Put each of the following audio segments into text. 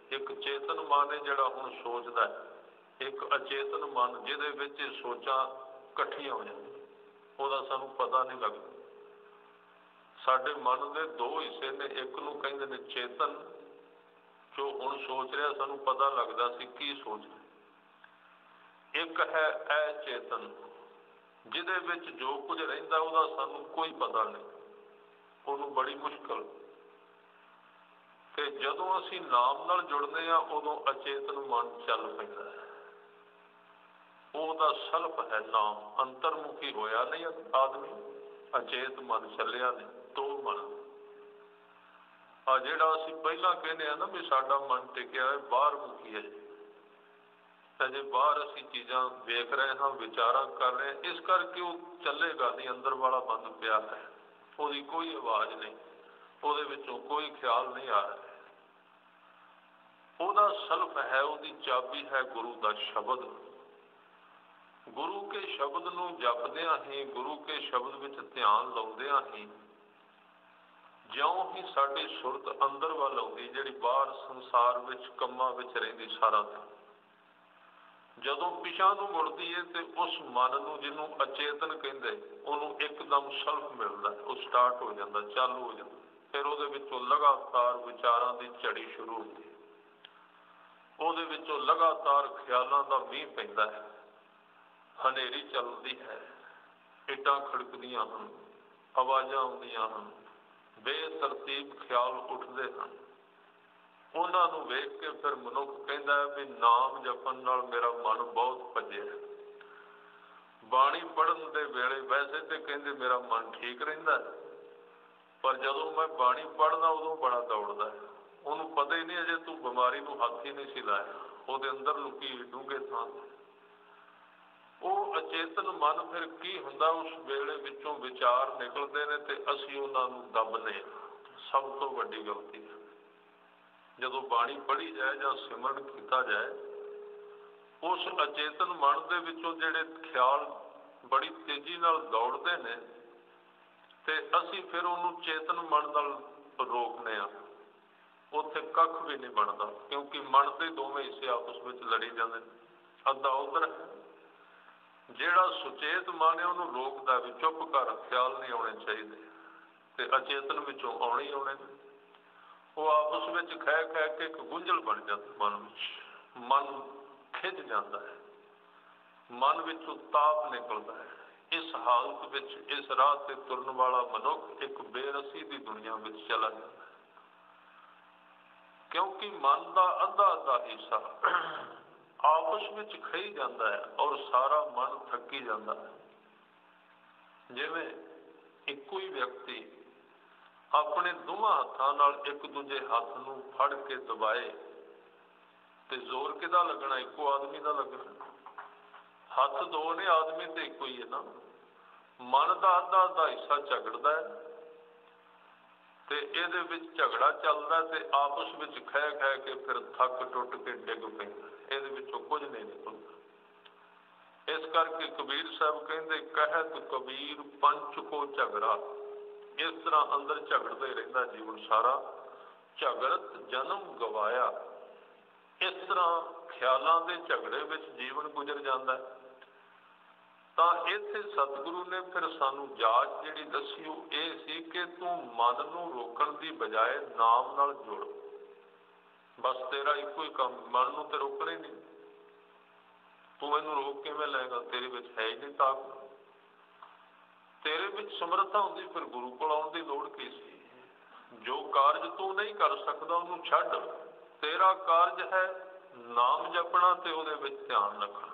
एक चेतन मन है जिहड़ा हुण सोचदा है, एक अचेतन मन जिहदे विच सोचां इकट्ठियां हो जांदियां, उहदा सानूं पता नहीं लगदा। साडे मन दे दो हिस्से ने, एक नूं कहिंदे ने चेतन, जो हुण सोच रिहा सानूं पता लगदा सी की सोच रिहा। एक है अचेतन, जिहदे विच जो कुछ रहिंदा उहदा सानूं कोई पता नहीं, ਉਹਨੂੰ बड़ी मुश्किल। ते जदों असीं नाम नाल जुड़ने आ उदों अचेतन मन चल पैंदा है। ਉਹਦਾ सलफ है नाम, अंतरमुखी होया नहीं आदमी, अचेत मन चलिया नहीं, दो मन। आ जिहड़ा असीं पहलां कहने आ ना भी साडा मन टिकिया है, बाहर मुखी है, अजे बाहर असीं चीज़ां वेख रहे हाँ, विचारा कर रहे हैं, इस करके वो चलेगा नहीं, अंदर वाला बंद पिया है, ਉਹਦੀ कोई आवाज़ नहीं, ਉਹਦੇ ਵਿੱਚੋਂ कोई ख्याल नहीं आ रहा। ਉਹਦਾ सलफ है, ਉਹਦੀ चाबी है गुरु का शब्द। गुरु के शब्द नूं जपदिआं ही, गुरु के शब्द विच ध्यान लाउंदिआं ही, ज्यों ही साडी सुरत अंदर वल आउंदी, जिहड़ी बाहर संसार विच कंमां विच रहिंदी सारा दिन, जदों पिछां नूं मुड़दी है तो उस मन नूं जिन्हों अचेतन कहिंदे, उहनूं एकदम सलफ मिलदा, वो स्टार्ट हो जाता, चालू हो जाता। फिर उहदे विचों लगातार विचारां दी झड़ी शुरू होंदी है, उहदे विचों लगातार ख्यालां दा मींह पैंदा है, हनेरी चलदी है, इटां खड़कदियां हन, आवाज़ां आउंदियां हन, बेतरतीब ख्याल उठदे हन। ਉਹਨਾਂ ਨੂੰ ਵੇਖ के फिर मनुख कहता है भी नाम जपन नाल मेरा मन बहुत भज्जिया। बाणी पढ़न दे वेले वैसे तो कहते मेरा मन ठीक रहिंदा है, पर जदों मैं बाणी पढ़दा उदों बड़ा दौड़दा है। उहनूं पता ही नहीं अजे तू बीमारी नूं हत्थ ही नहीं सी लाया, ਉਹਦੇ अंदर लुकी डूंघे थां ते। ਉਹ अचेतन मन फिर की हुंदा, उस वेले विचों विचार निकलते हैं तो असीं उहनां नूं दबने, सब तो वड्डी गलती है। जदों बाणी पढ़ी जाए जां सिमरन किया जाए, उस अचेतन मन दे विचों जिहड़े ख्याल बड़ी तेजी नाल दौड़ते हैं ते असीं फिर उहनूं चेतन मन नाल रोकने आ, उत्थे कख भी नहीं बनता, क्योंकि मन दे दोवें हिस्से आपस विच लड़ी जांदे ने। अद्धा उधर है, जिहड़ा सुचेत मन है उहनूं रोकदा भी चुप कर, ख्याल नहीं आउणे चाहीदे, ते अचेतन विचों आउणे ही आउणे ने। वो आपस में खै खै के एक गुंझल बन जाती, मन विच मन खिज जाता है, मन विचों ताप निकलता है। इस हालत विच इस राह ते तुरन वाला मनुख एक बेरसी की दुनिया विच चला जाता है, क्योंकि मन का अद्धा अद्धा हिस्सा आपस विच खई जाता है और सारा मन थकी जाता है। जिवें इक्को ही व्यक्ति अपने दोवां हत्थां नाल एक दूजे हत्थ नूं फड़ के दबाए ते जोर किहदा लगना, इक्को आदमी दा लगना। हत्थ दो ने, आदमी तो इक्को ही है ना। मन का अद्धा अद्धा हिस्सा झगड़दा है ते इहदे विच झगड़ा चलदा ते आपस विच खै खै के फिर थक टुट के डिग पैंदा, इहदे विचों कुछ नहीं निकलदा। इस करके कबीर साहब कहंदे, कहत कबीर पंच को झगड़ा। इस तरह अंदर झगड़ते रहता जीवन सारा, झगड़त जन्म गवाया। इस तरह ख्यालों के झगड़े में जीवन गुजर जाता है। तो इत्थे सतगुरु ने फिर सानू जाच जिहड़ी दसी वो ये सी कि तू मन नूं रोकण की बजाय नाम नाल जुड़। बस तेरा इको ही काम, मन नूं ते रोकना ही नहीं। तू इनू रोक किवें लएगा, तेरे विच है ही नहीं ताकत। तेरे विच समर्था होंदी, फिर गुरु कोल आउण दी लोड़ की सी। जो कारज तू नहीं कर सकदा उहनूं छड्ड, तेरा कारज है नाम जपना ते उहदे विच ध्यान रखना।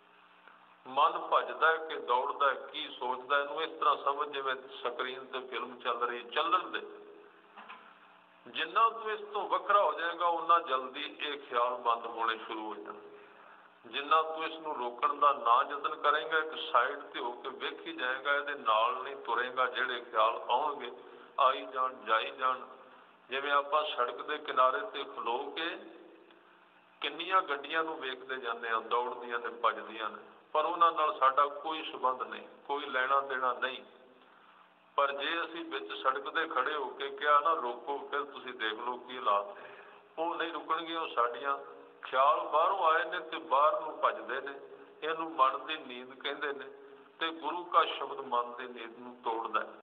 मन भजदा है कि दौड़दा है, की सोचदा है, इनू इस तरह समझ जिवें स्क्रीन ते फिल्म चल रही, चलन दे। जिन्ना तू इस तो वखरा हो जाएगा उन्ना जल्दी ये ख्याल बंद होने शुरू हो जाएंगे। जिन्ना तू इसनूं रोकण दा ना यतन करेंगा, एक साइड ते होकर वेखी जाएगा, इहदे नाल नहीं तुरेगा, जिहड़े ख्याल आउणगे आई जाण जाई जाण। जिवें आपां सड़क दे किनारे ते खलो के किन्नियां गड्डियां नूं वेखदे जांदे आ, दौड़दियां ने भजदियां ने, पर उन्हां नाल साडा कोई संबंध नहीं, कोई लैणा देना नहीं। पर जे असीं विच सड़क ते खड़े होकर कहा ना रोको, फिर तुसीं देख लो की हालात है। ਉਹ ਨਹੀਂ ਰੁਕਣਗੇ। ਉਹ ਸਾਡੀਆਂ ਖਿਆਲ ਬਾਹਰੋਂ ਆਏ ਨੇ ਤੇ ਬਾਹਰ ਨੂੰ ਭੱਜਦੇ ਨੇ। ਇਹਨੂੰ ਮਨ ਦੀ ਨੀਂਦ ਕਹਿੰਦੇ ਨੇ ਤੇ ਗੁਰੂ ਕਾ ਸ਼ਬਦ ਮਨ ਦੀ ਨੀਂਦ ਨੂੰ ਤੋੜਦਾ ਹੈ।